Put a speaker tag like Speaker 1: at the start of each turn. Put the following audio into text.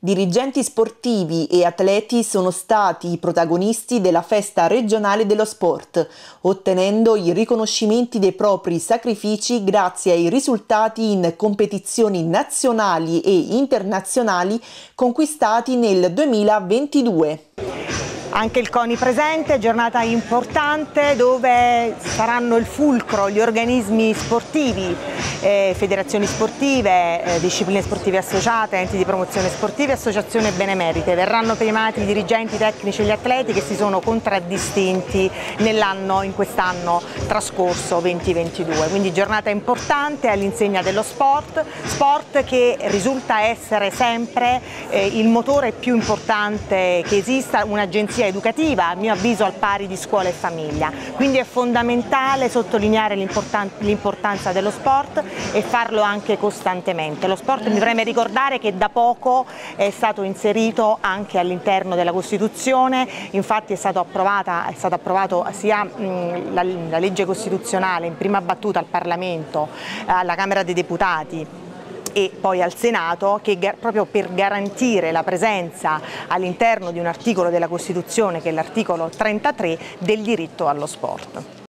Speaker 1: Dirigenti sportivi e atleti sono stati i protagonisti della festa regionale dello sport, ottenendo i riconoscimenti dei propri sacrifici grazie ai risultati in competizioni nazionali e internazionali conquistati nel 2022.
Speaker 2: Anche il CONI presente, giornata importante dove saranno il fulcro gli organismi sportivi, federazioni sportive, discipline sportive associate, enti di promozione sportiva e associazioni benemerite. Verranno premiati i dirigenti tecnici e gli atleti che si sono contraddistinti in quest'anno trascorso 2022. Quindi giornata importante all'insegna dello sport che risulta essere sempre il motore più importante che esista, un'agenzia educativa, a mio avviso al pari di scuola e famiglia, quindi è fondamentale sottolineare l'importanza dello sport e farlo anche costantemente. Lo sport, mi preme ricordare che da poco è stato inserito anche all'interno della Costituzione, infatti è stato approvato sia la legge costituzionale in prima battuta al Parlamento, alla Camera dei Deputati e poi al Senato, che proprio per garantire la presenza all'interno di un articolo della Costituzione, che è l'articolo 33, del diritto allo sport.